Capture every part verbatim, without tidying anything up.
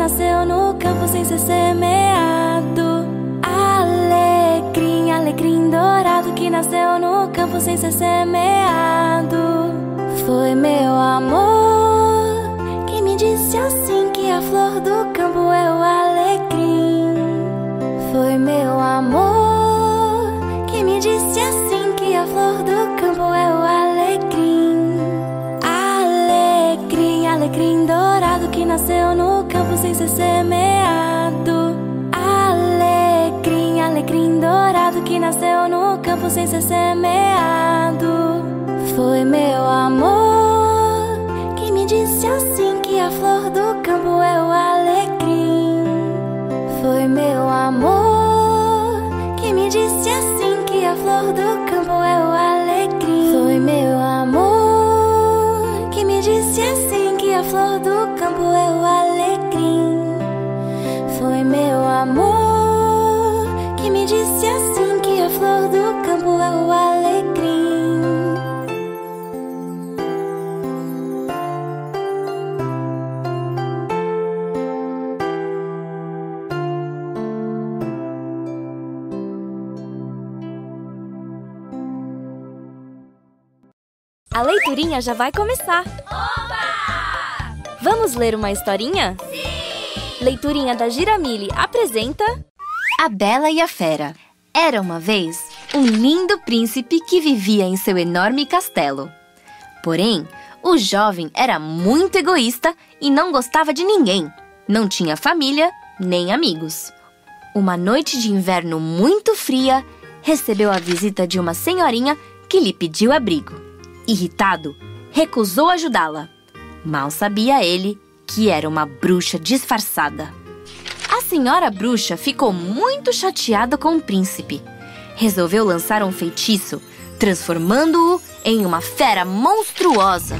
nasceu no campo sem ser semeado. Alecrim, alecrim dourado que nasceu no campo sem ser semeado. Foi meu amor que me disse assim que a flor do campo é o alecrim. Foi meu amor que me disse assim que a flor do campo é o alecrim. Alecrim, alecrim dourado que nasceu no campo sem ser semeado. Alecrim, alecrim dourado que nasceu no campo sem ser semeado. Foi meu amor que me disse assim que a flor do campo é o alecrim. Foi meu amor que me disse assim que a flor do campo é o alecrim. Foi meu amor que me disse assim que a flor do campo é o alecrim. Foi meu amor que me disse assim que a flor do campo é o alecrim. A leiturinha já vai começar! Oba! Vamos ler uma historinha? Sim! Leiturinha da Giramille apresenta... A Bela e a Fera. Era uma vez um lindo príncipe que vivia em seu enorme castelo. Porém, o jovem era muito egoísta e não gostava de ninguém. Não tinha família nem amigos. Uma noite de inverno muito fria, recebeu a visita de uma senhorinha que lhe pediu abrigo. Irritado, recusou ajudá-la. Mal sabia ele que era uma bruxa disfarçada. A senhora bruxa ficou muito chateada com o príncipe. Resolveu lançar um feitiço, transformando-o em uma fera monstruosa.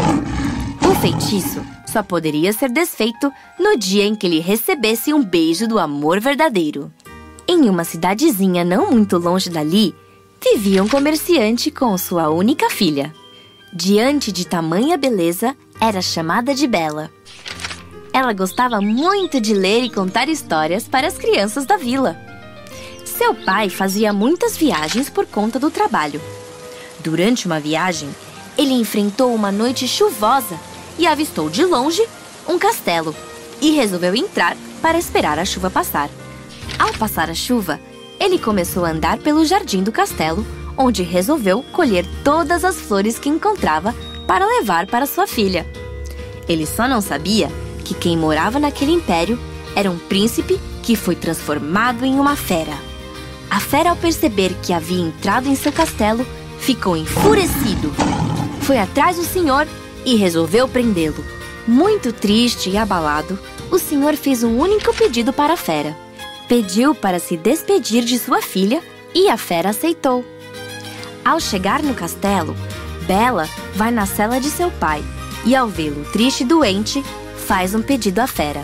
O feitiço só poderia ser desfeito no dia em que ele recebesse um beijo do amor verdadeiro. Em uma cidadezinha não muito longe dali, vivia um comerciante com sua única filha. Diante de tamanha beleza, era chamada de Bela. Ela gostava muito de ler e contar histórias para as crianças da vila. Seu pai fazia muitas viagens por conta do trabalho. Durante uma viagem, ele enfrentou uma noite chuvosa e avistou de longe um castelo e resolveu entrar para esperar a chuva passar. Ao passar a chuva, ele começou a andar pelo jardim do castelo, onde resolveu colher todas as flores que encontrava para levar para sua filha. Ele só não sabia que quem morava naquele império era um príncipe que foi transformado em uma fera. A fera, ao perceber que havia entrado em seu castelo, ficou enfurecido. Foi atrás do senhor e resolveu prendê-lo. Muito triste e abalado, o senhor fez um único pedido para a fera. Pediu para se despedir de sua filha e a fera aceitou. Ao chegar no castelo, Bela vai na cela de seu pai e, ao vê-lo triste e doente, faz um pedido à fera.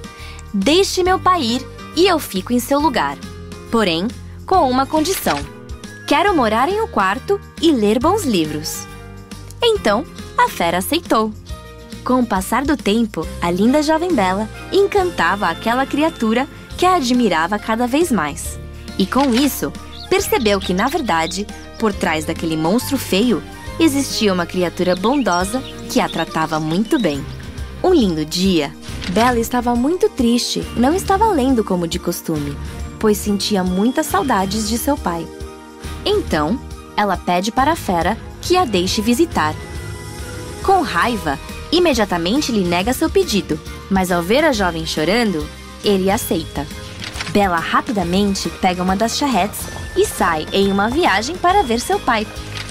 Deixe meu pai ir e eu fico em seu lugar, porém, com uma condição. Quero morar em um quarto e ler bons livros. Então, a fera aceitou. Com o passar do tempo, a linda jovem Bela encantava aquela criatura que a admirava cada vez mais. E com isso, percebeu que, na verdade, por trás daquele monstro feio, existia uma criatura bondosa que a tratava muito bem. Um lindo dia, Bela estava muito triste e não estava lendo como de costume, pois sentia muitas saudades de seu pai. Então, ela pede para a fera que a deixe visitar. Com raiva, imediatamente lhe nega seu pedido, mas ao ver a jovem chorando, ele aceita. Bela rapidamente pega uma das charretes e sai em uma viagem para ver seu pai.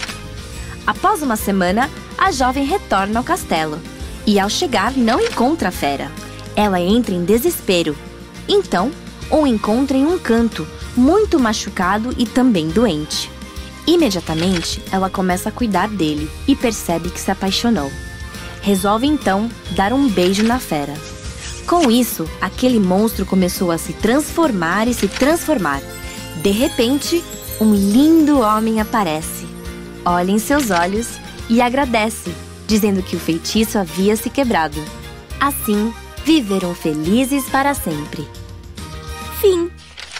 Após uma semana, a jovem retorna ao castelo e, ao chegar, não encontra a fera. Ela entra em desespero. Então, o encontra em um canto, muito machucado e também doente. Imediatamente, ela começa a cuidar dele e percebe que se apaixonou. Resolve então dar um beijo na fera. Com isso, aquele monstro começou a se transformar e se transformar. De repente, um lindo homem aparece. Olha em seus olhos e agradece, dizendo que o feitiço havia se quebrado. Assim, viveram felizes para sempre. Fim.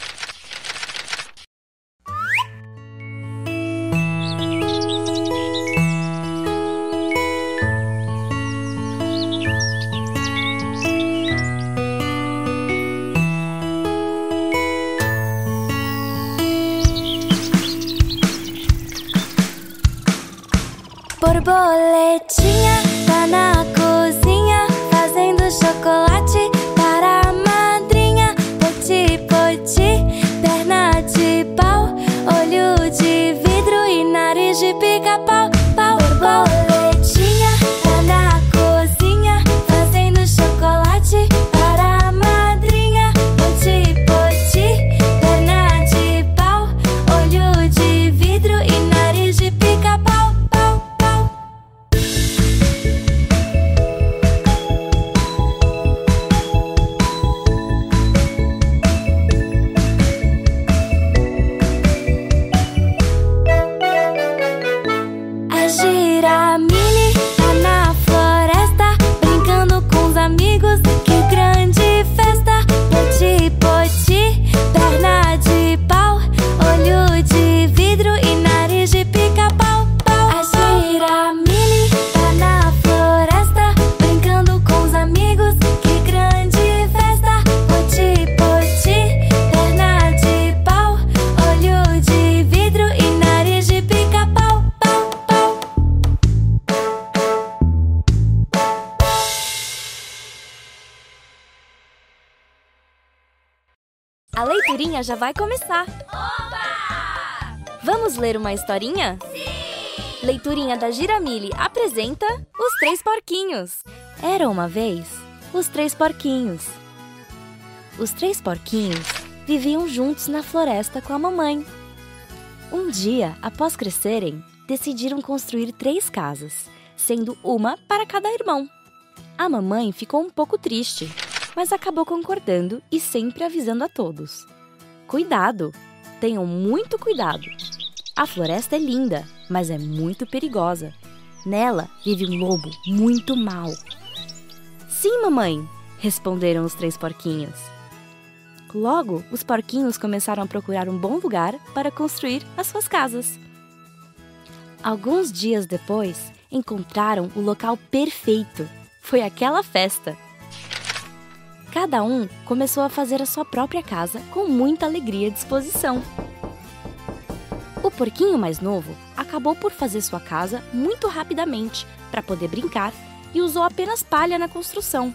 Borboletinha tá na cozinha fazendo chocolate para a madrinha. Poti, poti, perna de pau, olho de vidro e nariz de pica-pau. Pau, borboletinha tá na cozinha fazendo chocolate para a madrinha. Poti, poti, perna de pau, olho de vidro e nariz de pica-pau. Giramille tá na floresta brincando com os amigos, que grande festa! Poti, poti, perna de pau, olho de vidro e nariz de pica-pau. A Giramille tá na floresta brincando com os amigos, que grande festa! Poti, poti, perna de pau, olho de vidro e nariz de pica-pau. A leiturinha já vai começar. Oba! Vamos ler uma historinha? Sim! Leiturinha da Giramille apresenta Os Três Porquinhos. Era uma vez os três porquinhos. Os três porquinhos viviam juntos na floresta com a mamãe. Um dia, após crescerem, decidiram construir três casas, sendo uma para cada irmão. A mamãe ficou um pouco triste, mas acabou concordando e sempre avisando a todos: cuidado, tenham muito cuidado. A floresta é linda, mas é muito perigosa. Nela vive um lobo muito mau. Sim, mamãe, responderam os três porquinhos. Logo, os porquinhos começaram a procurar um bom lugar para construir as suas casas. Alguns dias depois, encontraram o local perfeito. Foi aquela festa. Cada um começou a fazer a sua própria casa com muita alegria e disposição. O porquinho mais novo acabou por fazer sua casa muito rapidamente para poder brincar e usou apenas palha na construção.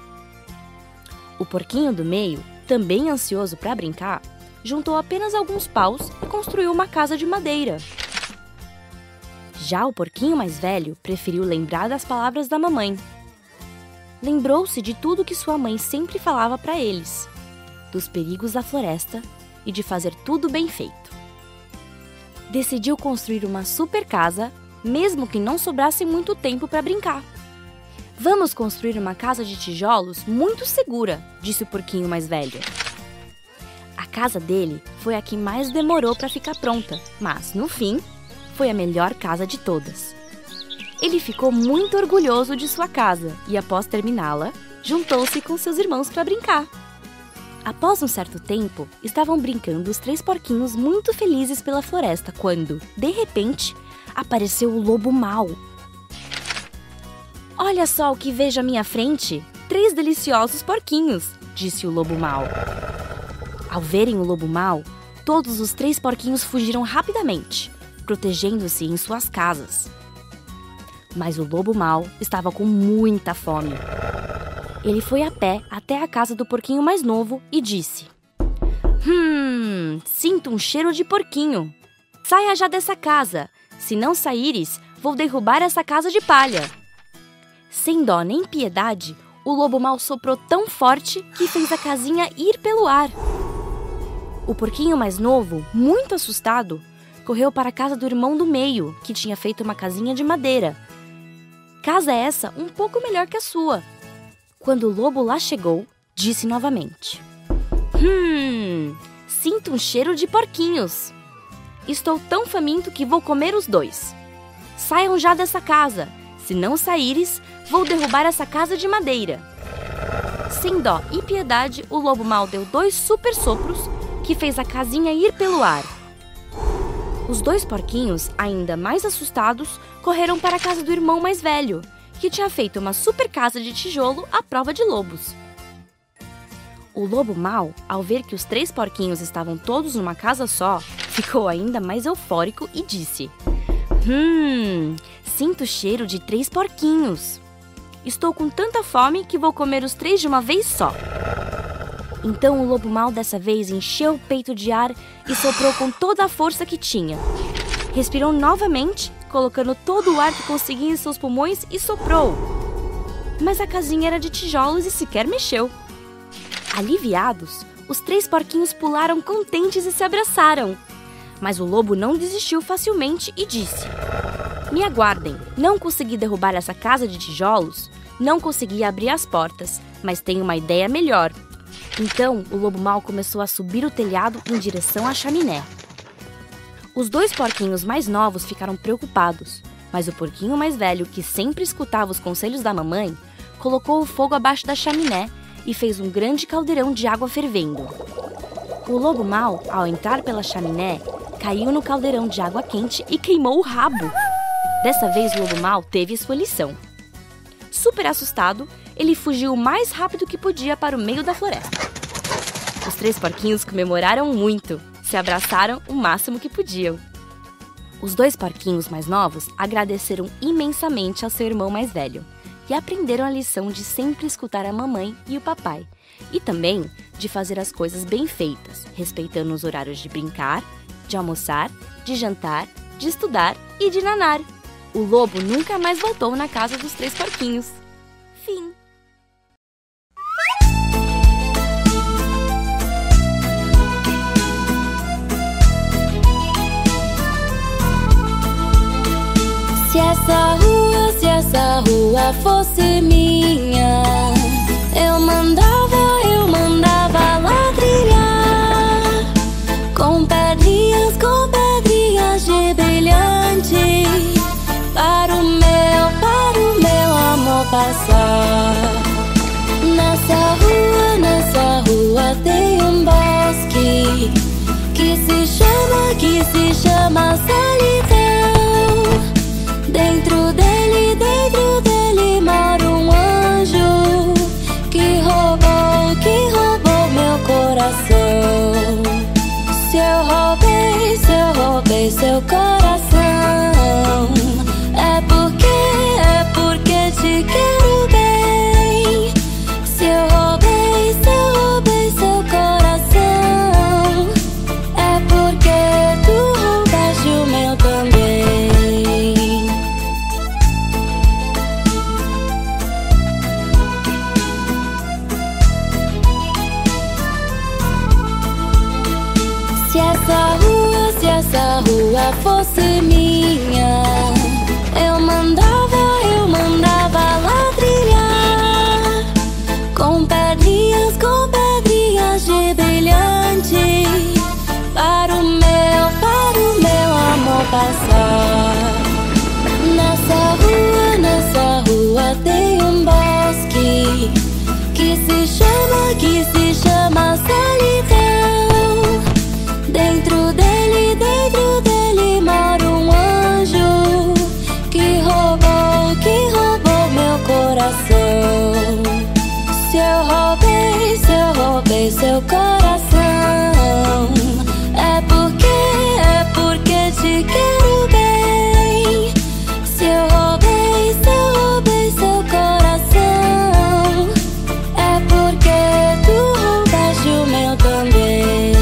O porquinho do meio, também ansioso para brincar, juntou apenas alguns paus e construiu uma casa de madeira. Já o porquinho mais velho preferiu lembrar das palavras da mamãe. Lembrou-se de tudo que sua mãe sempre falava para eles, dos perigos da floresta e de fazer tudo bem feito. Decidiu construir uma super casa, mesmo que não sobrasse muito tempo para brincar. Vamos construir uma casa de tijolos muito segura, disse o porquinho mais velho. A casa dele foi a que mais demorou para ficar pronta, mas, no fim, foi a melhor casa de todas. Ele ficou muito orgulhoso de sua casa e, após terminá-la, juntou-se com seus irmãos para brincar. Após um certo tempo, estavam brincando os três porquinhos muito felizes pela floresta quando, de repente, apareceu o lobo mau. Olha só o que vejo à minha frente! Três deliciosos porquinhos, disse o lobo mau. Ao verem o lobo mau, todos os três porquinhos fugiram rapidamente, protegendo-se em suas casas. Mas o lobo mau estava com muita fome. Ele foi a pé até a casa do porquinho mais novo e disse: Hum, sinto um cheiro de porquinho. Saia já dessa casa. Se não saíres, vou derrubar essa casa de palha. Sem dó nem piedade, o lobo mau soprou tão forte que fez a casinha ir pelo ar. O porquinho mais novo, muito assustado, correu para a casa do irmão do meio, que tinha feito uma casinha de madeira. Casa essa um pouco melhor que a sua. Quando o lobo lá chegou, disse novamente: Hum, sinto um cheiro de porquinhos. Estou tão faminto que vou comer os dois. Saiam já dessa casa. Se não saíres, vou derrubar essa casa de madeira. Sem dó e piedade, o lobo mau deu dois super sopros que fez a casinha ir pelo ar. Os dois porquinhos, ainda mais assustados, correram para a casa do irmão mais velho, que tinha feito uma super casa de tijolo à prova de lobos. O lobo mau, ao ver que os três porquinhos estavam todos numa casa só, ficou ainda mais eufórico e disse: Hum, sinto o cheiro de três porquinhos. Estou com tanta fome que vou comer os três de uma vez só. Então o lobo mau dessa vez encheu o peito de ar e soprou com toda a força que tinha. Respirou novamente, colocando todo o ar que conseguia em seus pulmões e soprou. Mas a casinha era de tijolos e sequer mexeu. Aliviados, os três porquinhos pularam contentes e se abraçaram. Mas o lobo não desistiu facilmente e disse: Me aguardem, não consegui derrubar essa casa de tijolos, não consegui abrir as portas, mas tenho uma ideia melhor. Então, o lobo mau começou a subir o telhado em direção à chaminé. Os dois porquinhos mais novos ficaram preocupados, mas o porquinho mais velho, que sempre escutava os conselhos da mamãe, colocou o fogo abaixo da chaminé e fez um grande caldeirão de água fervendo. O lobo mau, ao entrar pela chaminé, caiu no caldeirão de água quente e queimou o rabo. Dessa vez, o lobo mau teve sua lição. Super assustado, ele fugiu o mais rápido que podia para o meio da floresta. Os três porquinhos comemoraram muito, se abraçaram o máximo que podiam. Os dois porquinhos mais novos agradeceram imensamente ao seu irmão mais velho e aprenderam a lição de sempre escutar a mamãe e o papai, e também de fazer as coisas bem feitas, respeitando os horários de brincar, de almoçar, de jantar, de estudar e de nanar. O lobo nunca mais voltou na casa dos três porquinhos. Fim. Se essa rua, se essa rua fosse minha, eu mandava, eu mandava lá trilhar, com pedrinhas, com pedrinhas de brilhante, para o meu, para o meu amor passar. Nessa rua, nessa rua tem um bosque que se chama, que se chama solidão. Dentro dele, dentro dele mora um anjo que roubou, que roubou meu coração. Se eu roubei, se eu roubei seu coração, é porque, é porque te quero bem. Se eu roubei, se eu roubei seu coração, é porque tu roubaste o meu também. Se essa rua, se essa rua fosse minha, eu mandava, eu mandava lá trilhar, com pedrinhas, com pedrinhas de brilhante, para o meu, para o meu amor passar. Nessa rua, nessa rua tem um bosque que se chama, que se chama solidão. Dentro dele, dentro dele mora um anjo que roubou, que roubou meu coração. Se eu roubei, se eu roubei seu coração, é porque, é porque te quero bem. Se eu roubei, se eu roubei seu coração, é porque tu roubaste o meu também.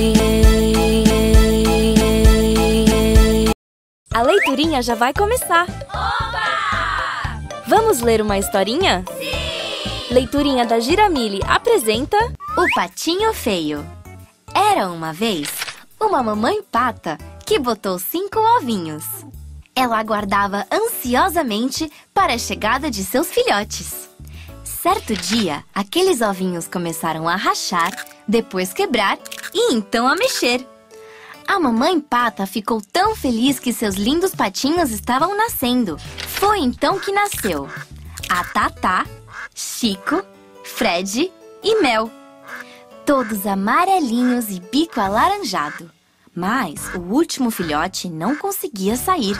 A leiturinha já vai começar. Oba! Vamos ler uma historinha? Sim! Leiturinha da Giramille apresenta O Patinho Feio. Era uma vez uma mamãe pata que botou cinco ovinhos. Ela aguardava ansiosamente para a chegada de seus filhotes. Certo dia, aqueles ovinhos começaram a rachar, depois quebrar e então a mexer. A mamãe pata ficou tão feliz que seus lindos patinhos estavam nascendo. Foi então que nasceu a Tatá, Chico, Fred e Mel. Todos amarelinhos e bico alaranjado. Mas o último filhote não conseguia sair.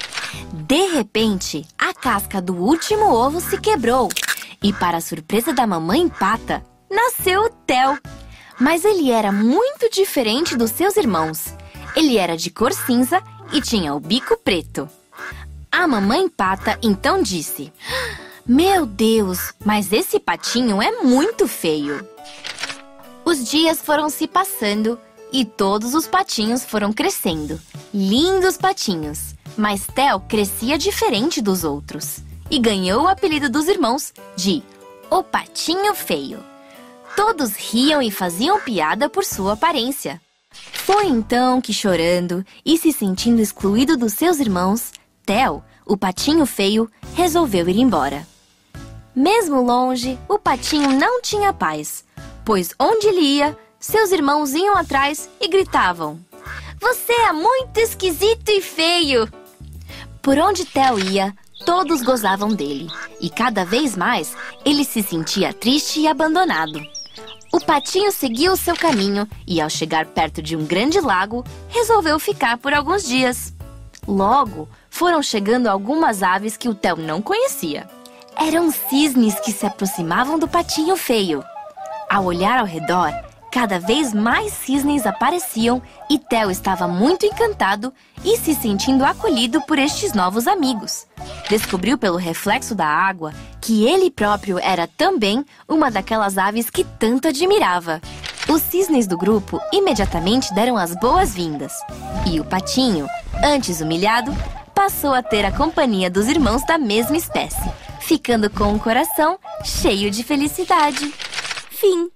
De repente, a casca do último ovo se quebrou. E para a surpresa da mamãe pata, nasceu o Theo. Mas ele era muito diferente dos seus irmãos. Ele era de cor cinza e tinha o bico preto. A mamãe pata então disse: "Meu Deus, mas esse patinho é muito feio." Os dias foram se passando e todos os patinhos foram crescendo. Lindos patinhos. Mas Theo crescia diferente dos outros e ganhou o apelido dos irmãos de O Patinho Feio. Todos riam e faziam piada por sua aparência. Foi então que, chorando e se sentindo excluído dos seus irmãos, Theo, o patinho feio, resolveu ir embora. Mesmo longe, o patinho não tinha paz, pois onde ele ia, seus irmãos iam atrás e gritavam: "Você é muito esquisito e feio!" Por onde Theo ia, todos gozavam dele, e cada vez mais ele se sentia triste e abandonado. O patinho seguiu o seu caminho e, ao chegar perto de um grande lago, resolveu ficar por alguns dias. Logo, foram chegando algumas aves que o Theo não conhecia. Eram cisnes que se aproximavam do patinho feio. Ao olhar ao redor, cada vez mais cisnes apareciam e Theo estava muito encantado e se sentindo acolhido por estes novos amigos. Descobriu pelo reflexo da água que ele próprio era também uma daquelas aves que tanto admirava. Os cisnes do grupo imediatamente deram as boas-vindas. E o patinho, antes humilhado, passou a ter a companhia dos irmãos da mesma espécie, ficando com o coração cheio de felicidade. Fim.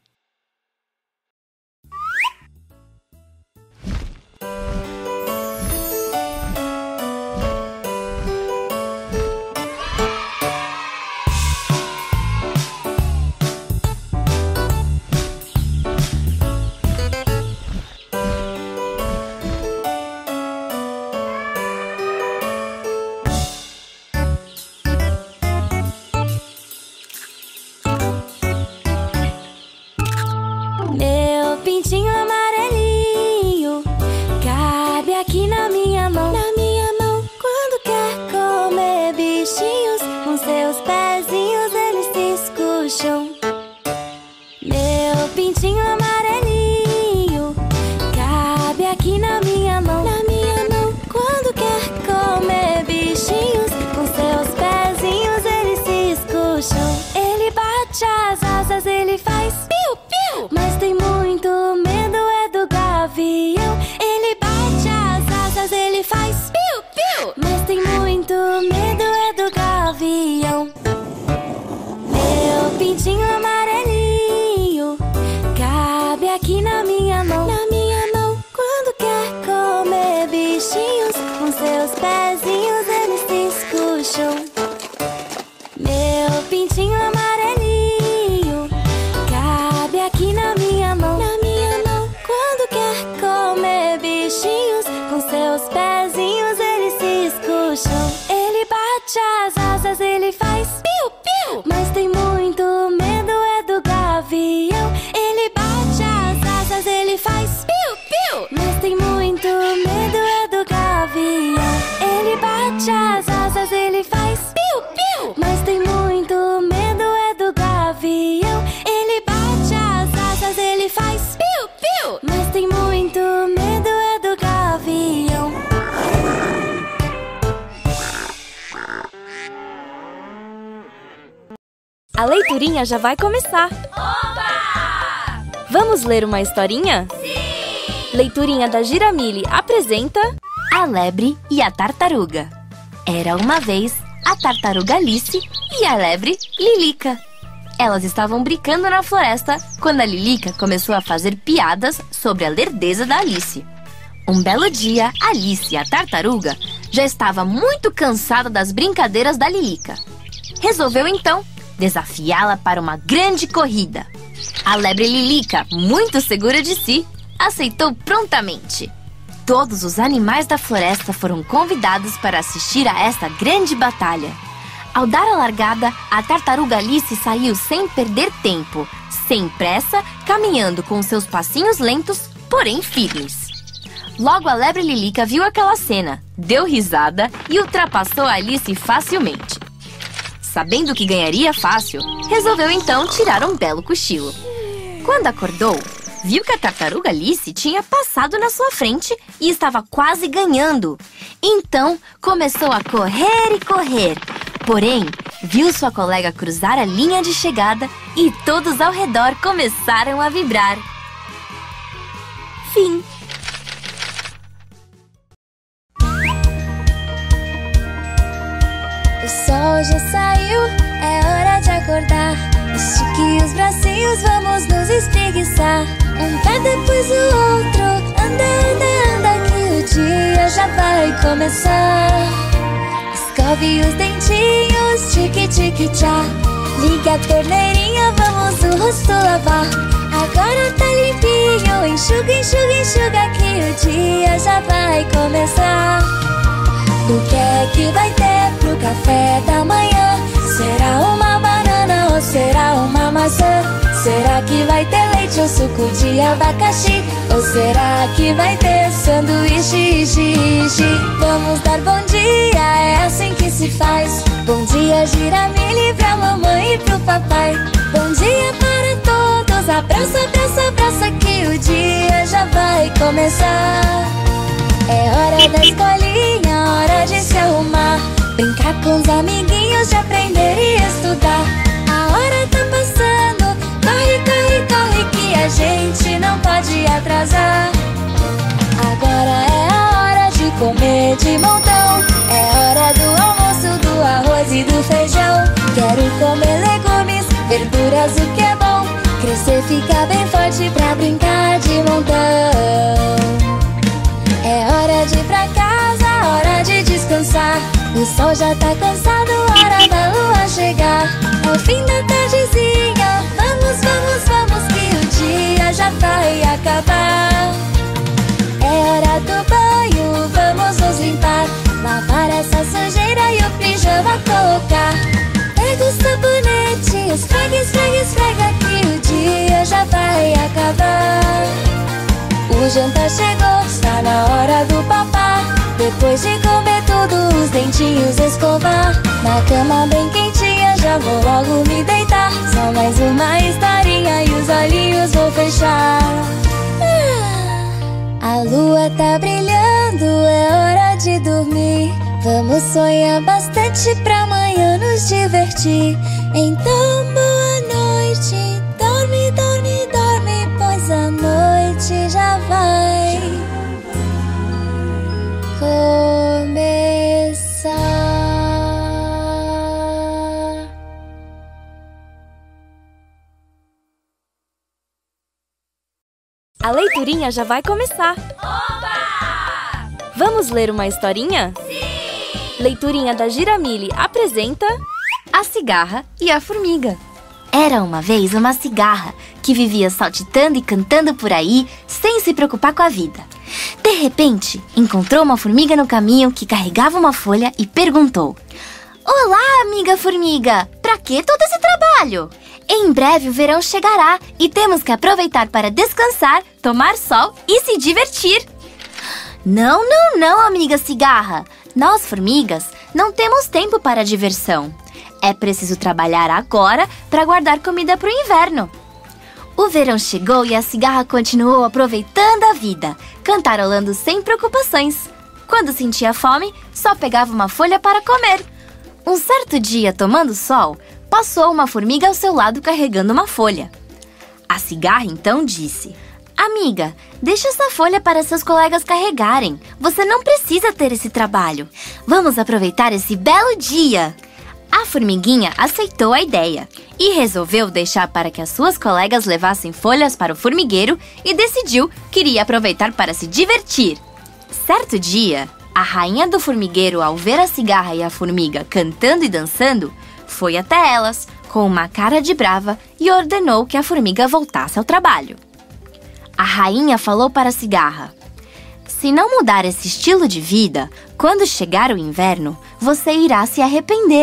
Pintinho amarelinho, cabe aqui na minha mão, na minha mão. Quando quer comer bichinhos, com seus pezinhos eles se escucham. Meu pintinho amarelinho, cabe aqui na minha mão, na minha mão. Quando quer comer bichinhos, com seus pezinhos eles se escucham. Ele bate as asas, ele faz piu, piu, mas tem muito medo é do gavião. Ele bate as asas, ele faz piu, piu, mas tem muito medo é do gavião. Meu pintinho amarelinho, cabe aqui na minha mão, na minha mão. Quando quer comer bichinhos, com seus pezinhos eles se escucham. Meu pintinho amarelinho, cabe aqui na minha mão, na minha mão. Quando quer comer bichinhos, com seus pezinhos eles se escucham. Ele bate as asas, ele faz piu, piu, mas tem muito medo é do gavião. Ele bate as asas, ele faz piu, piu, mas tem muito medo é do gavião. Ele bate as asas, ele faz piu, piu, mas tem muito medo é do gavião. Ele bate as asas, ele faz piu, piu, mas tem muito medo é do gavião. A leiturinha já vai começar! Oba! Vamos ler uma historinha? Sim! Leiturinha da Giramille apresenta A Lebre e a Tartaruga. Era uma vez a tartaruga Alice e a lebre Lilica. Elas estavam brincando na floresta quando a Lilica começou a fazer piadas sobre a lerdeza da Alice. Um belo dia, Alice, a tartaruga, já estava muito cansada das brincadeiras da Lilica. Resolveu então desafiá-la para uma grande corrida. A lebre Lilica, muito segura de si, aceitou prontamente. Todos os animais da floresta foram convidados para assistir a esta grande batalha. Ao dar a largada, a tartaruga Alice saiu sem perder tempo, sem pressa, caminhando com seus passinhos lentos, porém firmes. Logo a lebre Lilica viu aquela cena, deu risada e ultrapassou a Alice facilmente. Sabendo que ganharia fácil, resolveu então tirar um belo cochilo. Quando acordou, viu que a tartaruga Alice tinha passado na sua frente e estava quase ganhando. Então, começou a correr e correr. Porém, viu sua colega cruzar a linha de chegada e todos ao redor começaram a vibrar. Fim. O sol já saiu, é hora de acordar. Estique os bracinhos, vamos nos espreguiçar. Um pé depois o outro, anda, anda, anda, que o dia já vai começar. Escove os dentinhos, tique, tique, tchá. Liga a torneirinha, vamos o rosto lavar. Agora tá limpinho, enxuga, enxuga, enxuga, que o dia já vai começar. O que é que vai ter pro café da manhã? Será uma banana ou será uma maçã? Será que vai ter leite ou suco de abacaxi? Ou será que vai ter sanduíche, ishi, ishi? Vamos dar bom dia, é assim que se faz. Bom dia, Giramille, pra mamãe e pro papai. Bom dia para todos, abraça, abraça, abraça, que o dia já vai começar. É hora da escolinha, hora de se arrumar. Brincar com os amiguinhos, de aprender e estudar. A hora tá passando, corre, corre, corre, que a gente não pode atrasar. Agora é a hora de comer de montão. É hora do almoço, do arroz e do feijão. Quero comer legumes, verduras, o que é bom. Crescer, ficar bem forte pra brincar de montão. É hora de ir pra casa, hora de descansar. O sol já tá cansado, hora da lua chegar. É o fim da tardezinha, vamos, vamos, vamos, que o dia já vai acabar. É hora do banho, vamos nos limpar. Lavar essa sujeira e o pijama colocar. Pega o sabonete, esfrega, esfrega, esfrega, que o dia já vai acabar. O jantar chegou, está na hora do papá. Depois de comer tudo, os dentinhos escovar. Na cama bem quentinha, já vou logo me deitar. Só mais uma historinha e os olhinhos vou fechar. Ah, a lua tá brilhando, é hora de dormir. Vamos sonhar bastante pra amanhã nos divertir. Então boa noite, dorme, dorme, dorme, pois a noite já vai começar. A leiturinha já vai começar. Oba! Vamos ler uma historinha? Sim! Leiturinha da Giramille apresenta A Cigarra e a Formiga. Era uma vez uma cigarra que vivia saltitando e cantando por aí sem se preocupar com a vida. De repente, encontrou uma formiga no caminho que carregava uma folha e perguntou: Olá, amiga formiga! Pra que todo esse trabalho? Em breve o verão chegará e temos que aproveitar para descansar, tomar sol e se divertir. Não, não, não, amiga cigarra! Nós, formigas, não temos tempo para diversão. É preciso trabalhar agora para guardar comida para o inverno. O verão chegou e a cigarra continuou aproveitando a vida, cantarolando sem preocupações. Quando sentia fome, só pegava uma folha para comer. Um certo dia, tomando sol, passou uma formiga ao seu lado carregando uma folha. A cigarra então disse: Amiga, deixa essa folha para seus colegas carregarem. Você não precisa ter esse trabalho. Vamos aproveitar esse belo dia. A formiguinha aceitou a ideia e resolveu deixar para que as suas colegas levassem folhas para o formigueiro e decidiu que iria aproveitar para se divertir. Certo dia, a rainha do formigueiro, ao ver a cigarra e a formiga cantando e dançando, foi até elas com uma cara de brava e ordenou que a formiga voltasse ao trabalho. A rainha falou para a cigarra: Se não mudar esse estilo de vida, quando chegar o inverno, você irá se arrepender.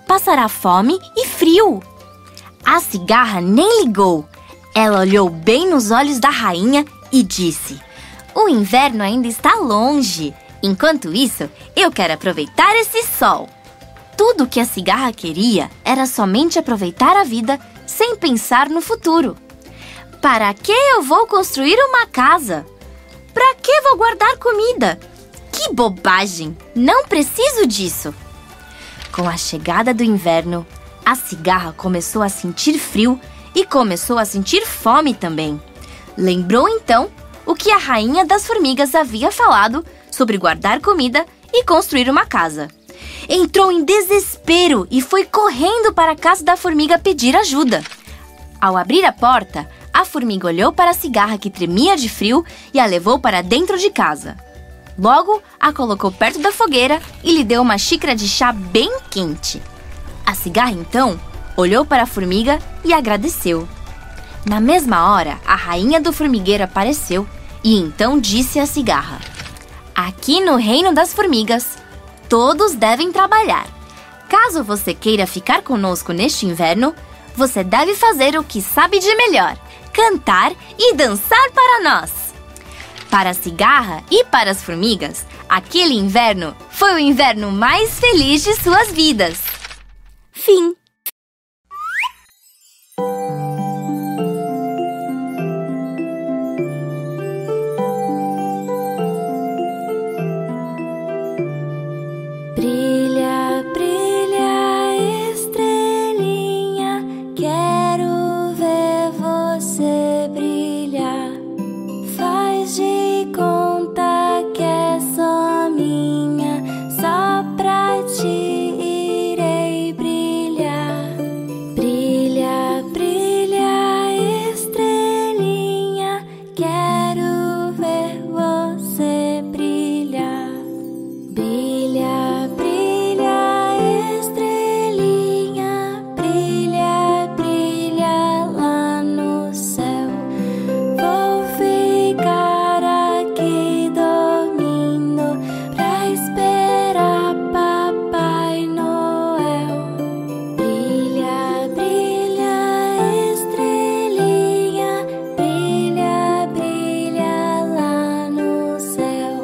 passará fome e frio. A cigarra nem ligou. Ela olhou bem nos olhos da rainha e disse: o inverno ainda está longe. Enquanto isso, eu quero aproveitar esse sol. Tudo o que a cigarra queria era somente aproveitar a vida sem pensar no futuro. Para que eu vou construir uma casa? Para que vou guardar comida? Que bobagem! Não preciso disso! Com a chegada do inverno, a cigarra começou a sentir frio e começou a sentir fome também. Lembrou então o que a rainha das formigas havia falado sobre guardar comida e construir uma casa. Entrou em desespero e foi correndo para a casa da formiga pedir ajuda. Ao abrir a porta, a formiga olhou para a cigarra que tremia de frio e a levou para dentro de casa. Logo, a colocou perto da fogueira e lhe deu uma xícara de chá bem quente. A cigarra, então, olhou para a formiga e agradeceu. Na mesma hora, a rainha do formigueiro apareceu e então disse à cigarra: aqui no reino das formigas, todos devem trabalhar. Caso você queira ficar conosco neste inverno, você deve fazer o que sabe de melhor: cantar e dançar para nós. Para a cigarra e para as formigas, aquele inverno foi o inverno mais feliz de suas vidas. Fim. Brilha, brilha, estrelinha, quero ver você brilhar. Faz de conta que é só minha, só pra ti irei brilhar. Brilha, brilha, estrelinha, quero ver você brilhar. Brilha, brilha, estrelinha, brilha, brilha lá no céu. Vou ficar aqui dormindo pra esperar Papai Noel. Brilha, brilha, estrelinha, brilha, brilha lá no céu.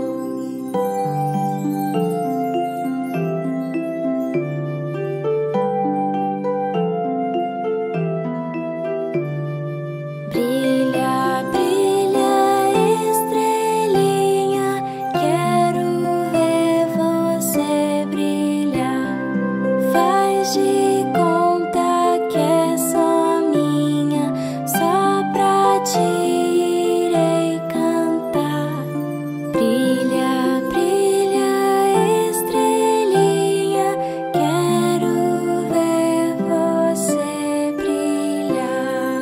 Brilha, brilha, estrelinha, quero ver você brilhar. Faz de conta que é só minha, só pra ti irei cantar. Brilha, brilha, estrelinha, quero ver você brilhar.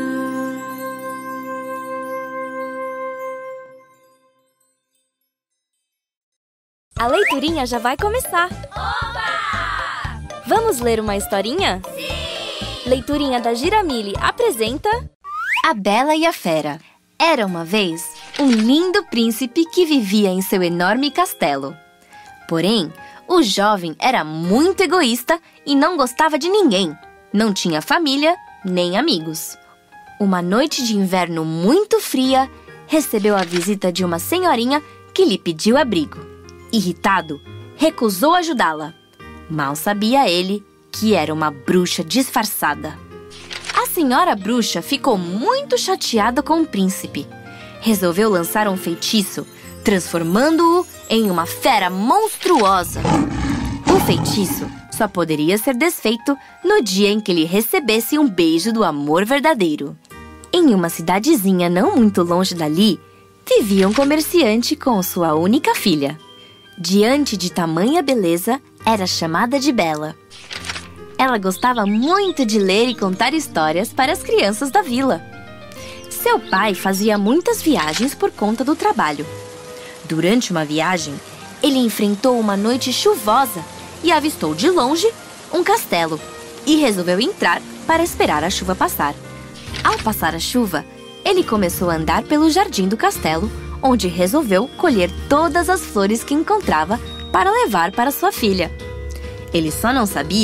A leiturinha já vai começar. Oba! Vamos ler uma historinha? Sim! Leiturinha da Giramille apresenta A Bela e a Fera. Era uma vez um lindo príncipe que vivia em seu enorme castelo. Porém, o jovem era muito egoísta e não gostava de ninguém. Não tinha família nem amigos. Uma noite de inverno muito fria, recebeu a visita de uma senhorinha que lhe pediu abrigo. Irritado, recusou ajudá-la. Mal sabia ele que era uma bruxa disfarçada. A senhora bruxa ficou muito chateada com o príncipe. Resolveu lançar um feitiço, transformando-o em uma fera monstruosa. O feitiço só poderia ser desfeito no dia em que ele recebesse um beijo do amor verdadeiro. Em uma cidadezinha não muito longe dali, vivia um comerciante com sua única filha. Diante de tamanha beleza, era chamada de Bela. Ela gostava muito de ler e contar histórias para as crianças da vila. Seu pai fazia muitas viagens por conta do trabalho. Durante uma viagem, ele enfrentou uma noite chuvosa e avistou de longe um castelo e resolveu entrar para esperar a chuva passar. Ao passar a chuva, ele começou a andar pelo jardim do castelo, onde resolveu colher todas as flores que encontrava para levar para sua filha. Ele só não sabia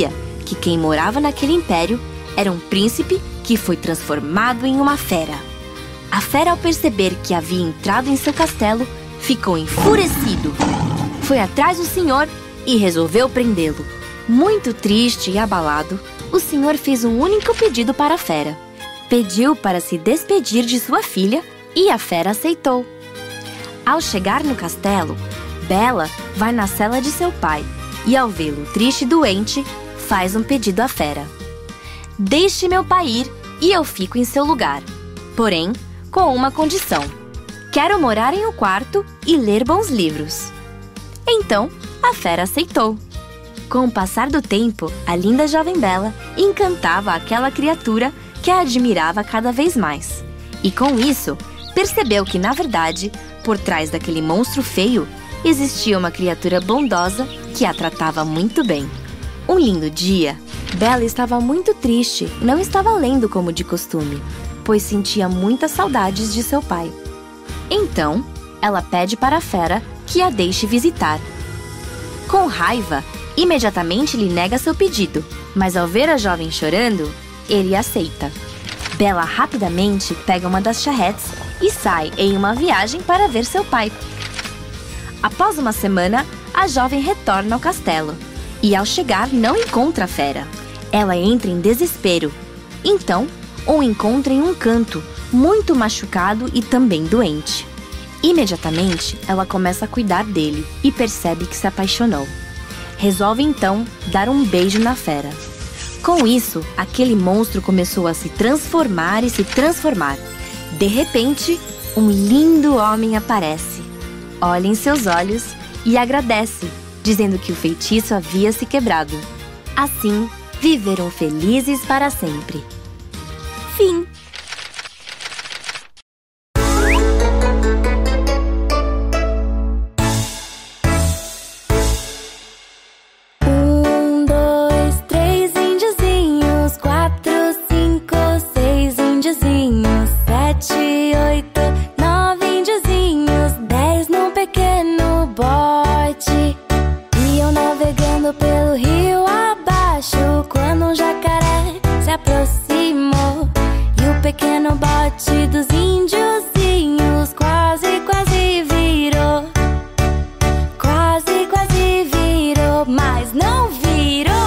que quem morava naquele império era um príncipe que foi transformado em uma fera. A fera, ao perceber que havia entrado em seu castelo, ficou enfurecido. Foi atrás do senhor e resolveu prendê-lo. Muito triste e abalado, o senhor fez um único pedido para a fera. Pediu para se despedir de sua filha e a fera aceitou. Ao chegar no castelo, Bela vai na cela de seu pai e, ao vê-lo triste e doente, faz um pedido à fera. Deixe meu pai ir e eu fico em seu lugar. Porém, com uma condição. Quero morar em um quarto e ler bons livros. Então, a fera aceitou. Com o passar do tempo, a linda jovem Bela encantava aquela criatura que a admirava cada vez mais. E com isso, percebeu que, na verdade, por trás daquele monstro feio, existia uma criatura bondosa que a tratava muito bem. Um lindo dia, Bela estava muito triste e não estava lendo como de costume, pois sentia muitas saudades de seu pai. Então, ela pede para a fera que a deixe visitar. Com raiva, imediatamente lhe nega seu pedido, mas ao ver a jovem chorando, ele aceita. Bela rapidamente pega uma das charretes e sai em uma viagem para ver seu pai. Após uma semana, a jovem retorna ao castelo e, ao chegar, não encontra a fera. Ela entra em desespero. Então, o encontra em um canto, muito machucado e também doente. Imediatamente, ela começa a cuidar dele e percebe que se apaixonou. Resolve então dar um beijo na fera. Com isso, aquele monstro começou a se transformar e se transformar. De repente, um lindo homem aparece. Olha em seus olhos e agradece, dizendo que o feitiço havia se quebrado. Assim, viveram felizes para sempre. Fim. Um, dois, três índiozinhos, quatro, cinco, seis índiozinhos, sete, oito, nove índiozinhos, dez num pequeno bote. Iam navegando pelo rio abaixo quando um jacaré se aproximou. E o pequeno bote dos índiozinhos quase, quase virou. Quase, quase virou, mas não virou.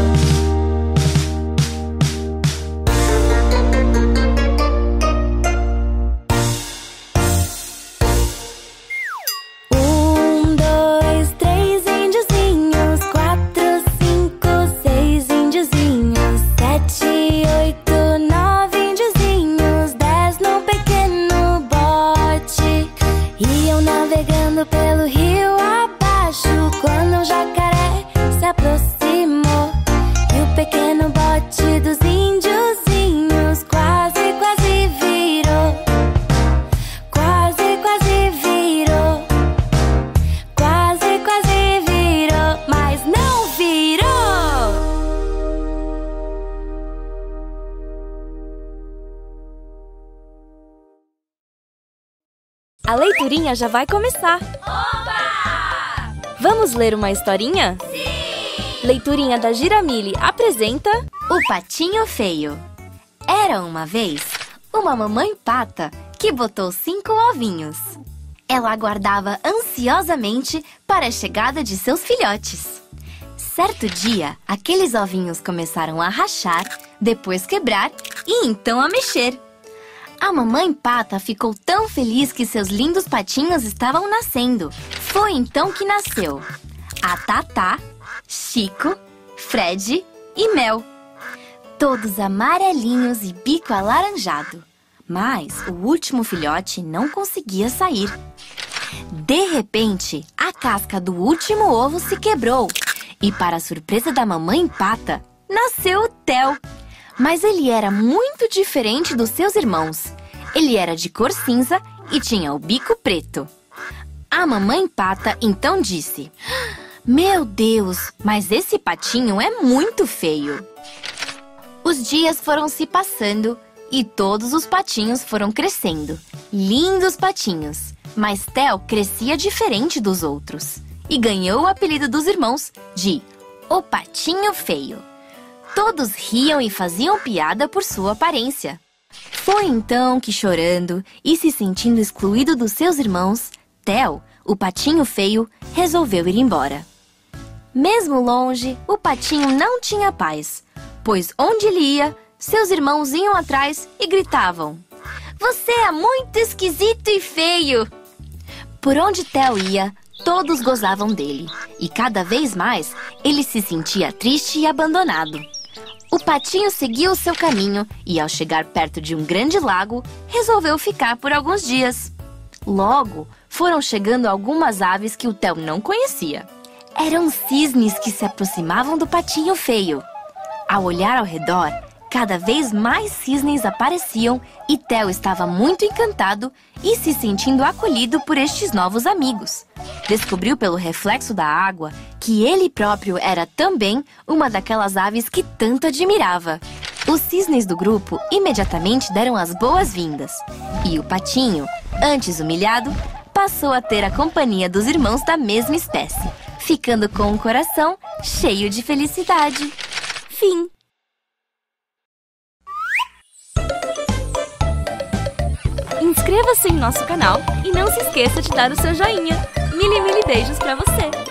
Um, dois, três índiozinhos, quatro, cinco, seis índiozinhos, sete, oito, nove índiozinhos, dez num pequeno bote. Iam navegando pelo rio abaixo quando um jacaré se aproximou. E o pequeno bote dos índiozinhos quase, quase virou. Quase, quase virou. Quase, quase virou, mas não virou. A leiturinha já vai começar! Oba! Vamos ler uma historinha? Sim! Leiturinha da Giramille apresenta... O Patinho Feio. Era uma vez uma mamãe pata que botou cinco ovinhos. Ela aguardava ansiosamente para a chegada de seus filhotes. Certo dia, aqueles ovinhos começaram a rachar, depois quebrar e então a mexer. A mamãe pata ficou tão feliz que seus lindos patinhos estavam nascendo. Foi então que nasceu a Tatá, Chico, Fred e Mel. Todos amarelinhos e bico alaranjado. Mas o último filhote não conseguia sair. De repente, a casca do último ovo se quebrou. E, para a surpresa da mamãe pata, nasceu o Theo. Mas ele era muito diferente dos seus irmãos. Ele era de cor cinza e tinha o bico preto. A mamãe pata então disse: "Meu Deus, mas esse patinho é muito feio." Os dias foram se passando e todos os patinhos foram crescendo. Lindos patinhos. Mas Theo crescia diferente dos outros e ganhou o apelido dos irmãos de O Patinho Feio. Todos riam e faziam piada por sua aparência. Foi então que, chorando e se sentindo excluído dos seus irmãos, Theo, o patinho feio, resolveu ir embora. Mesmo longe, o patinho não tinha paz, pois onde ele ia, seus irmãos iam atrás e gritavam: "Você é muito esquisito e feio!" Por onde Theo ia, todos gozavam dele, e cada vez mais ele se sentia triste e abandonado. O patinho seguiu o seu caminho e, ao chegar perto de um grande lago, resolveu ficar por alguns dias. Logo, foram chegando algumas aves que o Theo não conhecia. Eram cisnes que se aproximavam do patinho feio. Ao olhar ao redor, cada vez mais cisnes apareciam e Theo estava muito encantado e se sentindo acolhido por estes novos amigos. Descobriu pelo reflexo da água que ele próprio era também uma daquelas aves que tanto admirava. Os cisnes do grupo imediatamente deram as boas-vindas. E o patinho, antes humilhado, passou a ter a companhia dos irmãos da mesma espécie, ficando com o coração cheio de felicidade. Fim. Inscreva-se em nosso canal e não se esqueça de dar o seu joinha. Mil e mil beijos pra você!